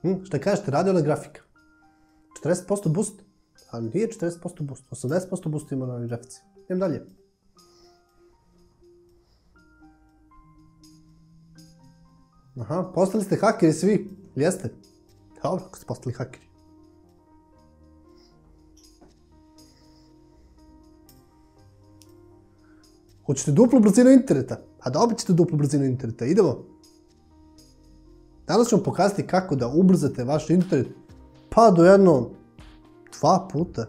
Šta kažete, radiola grafika. 40% boost? A nije 40% boost, 80% boost ima na ovoj grafici. Idem dalje. Aha, postali ste hakeri svi, jeste? Dobro, ako ste postali hakeri. Hoćete duplu brzinu interneta? A dobit ćete duplu brzinu interneta, idemo. Danas ću vam pokazati kako da ubrzate vaš internet, pa do jedno 2 puta.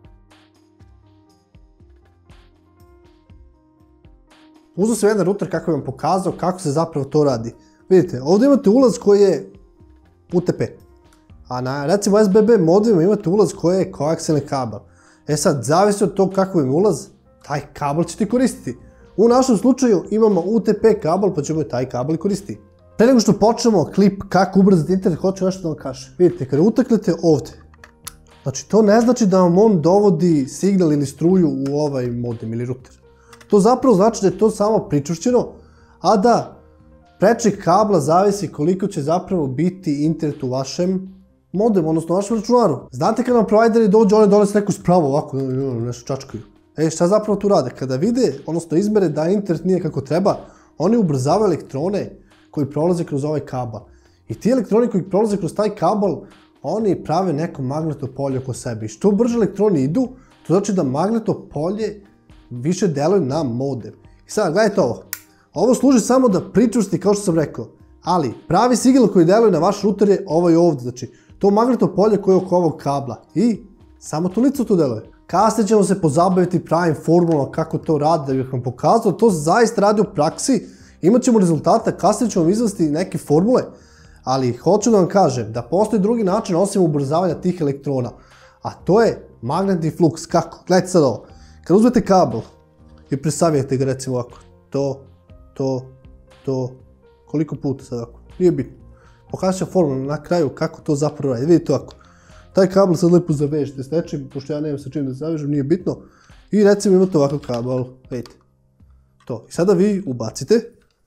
Uzeo sam jedan router kako vam pokazao kako se zapravo to radi. Vidite, ovdje imate ulaz koji je UTP. A na recimo SBB modemima imate ulaz koji je koaksijalni kabel. E sad, zavisi od toga kako im ulaz, taj kabel ćete koristiti. U našem slučaju imamo UTP kabel, pa ćemo taj kabel koristiti. Pre nego što počnemo klip kako ubrzati internet, hoću nešto da vam kažem. Vidite, kada utaknete ovdje, znači to ne znači da vam on dovodi signal ili struju u ovaj modem ili router. To zapravo znači da je to samo pričvršćeno, a da prečnik kabla zavisi koliko će zapravo biti internet u vašem modemu, odnosno u vašem računaru. Znate kada vam provajderi dođu, oni donese neku spravu ovako, nešto čačkaju. Šta zapravo tu rade? Kada vide, odnosno izmere da internet nije kako treba, oni ubrzavaju elektrone koji prolaze kroz ovaj kabel. I ti elektroni koji prolaze kroz taj kabel, oni prave neko magnetno polje oko sebe. I što brže elektroni idu, to znači da magnetno polje više deluje na modem. I sad, gledajte ovo. Ovo služi samo da pričvrsti, kao što sam rekao. Ali, pravi signal koji deluje na vaš router je ovaj ovdje. Znači, to magnetno polje koje je oko ovog kabla. I samo toliko to deluje. Kasnije ćemo se pozabaviti pravim formulama kako to radi, da bih vam pokazao. To zaista radi u praksi. Imat ćemo rezultata, kasnije ćemo izvesti neke formule. Ali hoću da vam kažem da postoji drugi način osim ubrzavanja tih elektrona. A to je magnetni fluks. Kako? Gledajte sad ovo. Kad uzmete kabel i presavijete ga recimo ovako. To. Koliko puta sad ovako? Nije bitno. Pokazat ću formulu na kraju kako to zapravo radi. Vidite ovako. Taj kabel sad lepo zavežete s nečim, pošto ja nemam sa čim da zavežem, nije bitno. I recimo imate ovakav kabel, vidite. To. I sada vi ubacite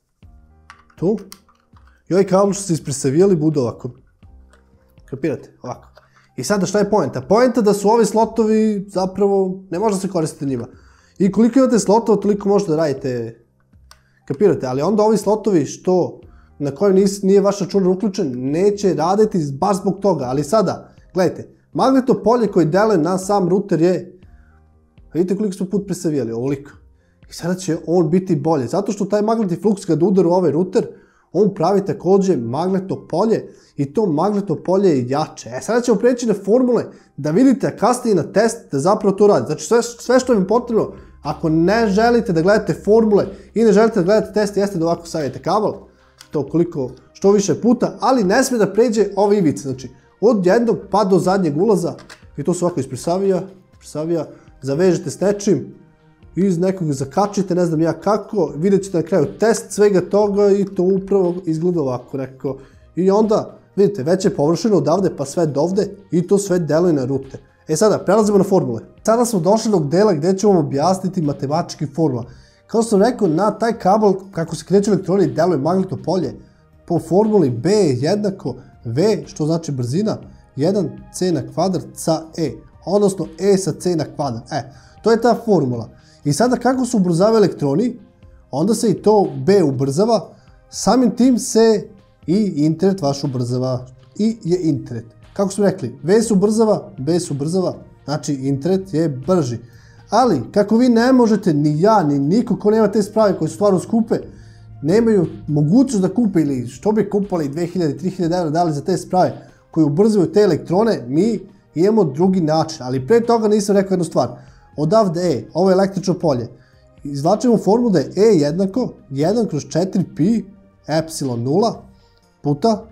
tu. I ovaj kabel što ste ispresavijali bude ovako. Kapirate? Ovako. I sada šta je poenta? Poenta da su ovi slotovi zapravo, ne može da se koristiti njima. I koliko imate slotova, toliko možete da radite. Kapirate? Ali onda ovi slotovi na kojem nije vaš računar uključen, neće raditi baš zbog toga. Ali sada, gledajte, magnetno polje koje deluje na sam router je, vidite koliko smo put presavijali, ovoliko. I sada će on biti bolje, zato što taj magnetni fluks kada udara u ovaj router, on pravi također magnetno polje i to magnetno polje je jače. Sada ćemo preći na formule da vidite, a kasnije na test da zapravo to radi. Znači sve što vam je potrebno, ako ne želite da gledate formule i ne želite da gledate test, jeste da ovako savijete kabel, to koliko, što više puta, ali ne smije da pređe ove ivice. Znači, od jednog pa do zadnjeg ulaza, i to se ovako ispresavija, zavežete s nečim, iz nekog zakačite, ne znam ja kako, vidjet ćete na kraju test svega toga i to upravo izgleda ovako, rekao. I onda, vidite, već je površeno odavde pa sve dovde i to sve deluje na router. E sada, prelazimo na formule. Sada smo došli do dela gdje ćemo vam objasniti matematički formula. Kao sam rekao, na taj kabel, kako se kreću elektroni, deluje magnetno polje po formuli B jednako V, što znači brzina, 1C na kvadrat sa E, odnosno E sa C na kvadrat. To je ta formula. I sada kako se ubrzavaju elektroni, onda se i to B ubrzava, samim tim se i internet vaš ubrzava i je internet. Kako smo rekli, V se ubrzava, B se ubrzava, znači internet je brži. Ali, kako vi ne možete, ni ja, ni niko ko nema te sprave koje su stvarno skupe, nemaju mogućnost da kupe ili što bi kupali 2000-3000 € dali za te sprave koje ubrzaju te elektrone, mi imamo drugi način. Ali pre toga nisam rekao jednu stvar. Odavde E, ovo je električno polje. Izvlačimo formulu da je E jednako 1 kroz 4 pi epsilon 0 puta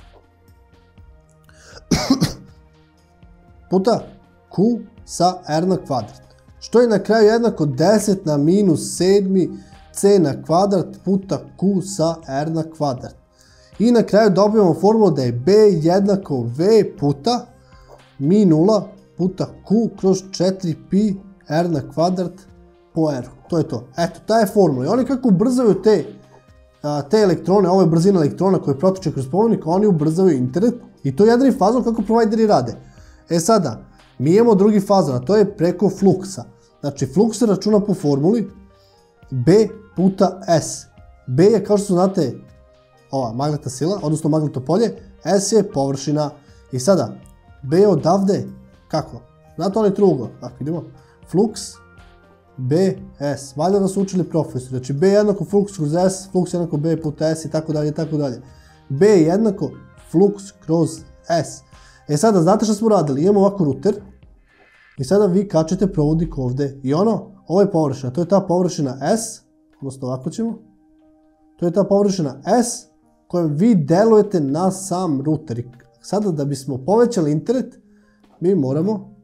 Q sa R na kvadrat. Što je na kraju jednako 10 na minus 7 C na kvadrat puta Q sa R na kvadrat. I na kraju dobijemo formulu da je B jednako V puta mi 0 puta Q kroz 4 pi R na kvadrat po R. To je to. Eto, ta je formula. I oni kako ubrzaju te te elektrone, ovo je brzina elektrona koja protiče kroz spojovnik, oni ubrzavaju internet i to je jedini fazon kako provajderi rade. E sada, mi imamo drugi fazon, a to je preko fluksa. Znači, fluks se računa po formuli B puta S. B je, kao što znate, ova magnetna sila, odnosno magnetno polje, S je površina. I sada, B je odavde, kako? Znate onaj trugo, tako idemo, flux BS, valjda nas učili profesor, znači B jednako flux kroz S, flux jednako B puta S i tako dalje, i tako dalje. B jednako flux kroz S. E sada, znate što smo radili, imamo ovako ruter i sada vi kačete provodnik ovde i ovo je površina, to je ta površina S, odnosno ovako ćemo, to je ta površina S kojom vi delujete na sam ruter. I sada da bismo povećali internet, mi moramo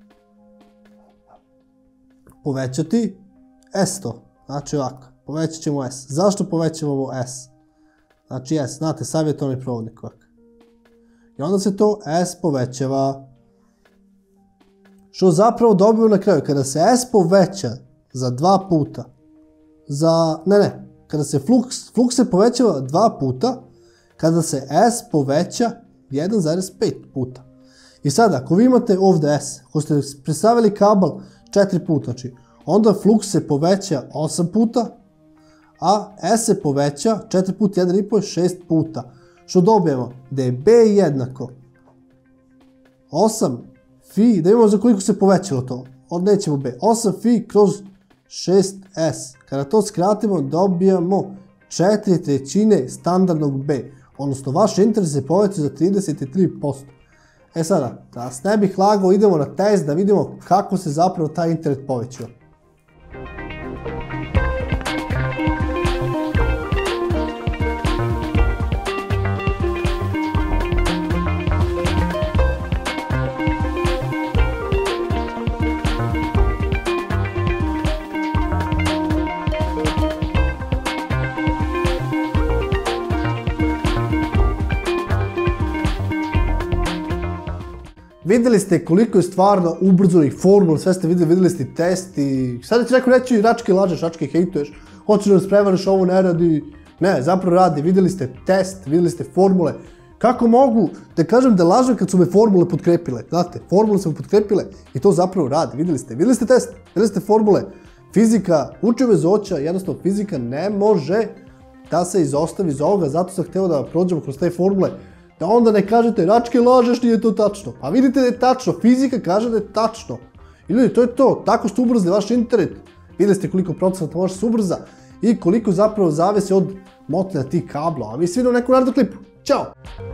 povećati S to. Znači ovako, povećat ćemo S. Zašto povećavamo S? Znači S, znate, savjetovani provodnik ovako. I onda se to S povećava. Što zapravo dobijemo na kraju? Kada se S poveća za 2 puta, kada se flux se povećava 2 puta, kada se S poveća 1,5 puta. I sada, ako vi imate ovdje S, ako ste predstavili kabel 4 puta, znači, onda flux se poveća 8 puta, a S se poveća 4 puta 1,5 je 6 puta. Što dobijemo? Da je B jednako 8 fi, da imamo za koliko se povećalo to, nećemo B, 8 fi kroz 6S. Kada to skratimo, dobijamo 4/3 standardnog B, odnosno vaš internet se poveća za 33%. E sada, da vas ne bih lagao, idemo na test da vidimo kako se zapravo taj internet povećao. Vidjeli ste koliko je stvarno ubrzanih formula, sve ste vidjeli ste test i sada će neko reći Račke lažeš, Račke hejtuješ, hoćeš da nas prevariš, ovo ne radi. Ne, zapravo radi, vidjeli ste test, vidjeli ste formule. Kako mogu da kažem da lažem kad su me formule potkrepile? Znate, formule su me potkrepile i to zapravo radi, vidjeli ste test, vidjeli ste formule. Fizika uči bez oča, jednostavno fizika ne može da se izostavi iz ovoga, zato sam hteo da prođemo kroz te formule. Da onda ne kažete, Račke lažeš, nije to tačno. Pa vidite da je tačno, fizika kaže da je tačno. I ljudi, to je to, tako ste ubrzali vaš internet. Vidjeli ste koliko procenta može se ubrza i koliko zapravo zavisi od motenja tih kabla. A mi se vidimo u nekom narednom klipu. Ćao!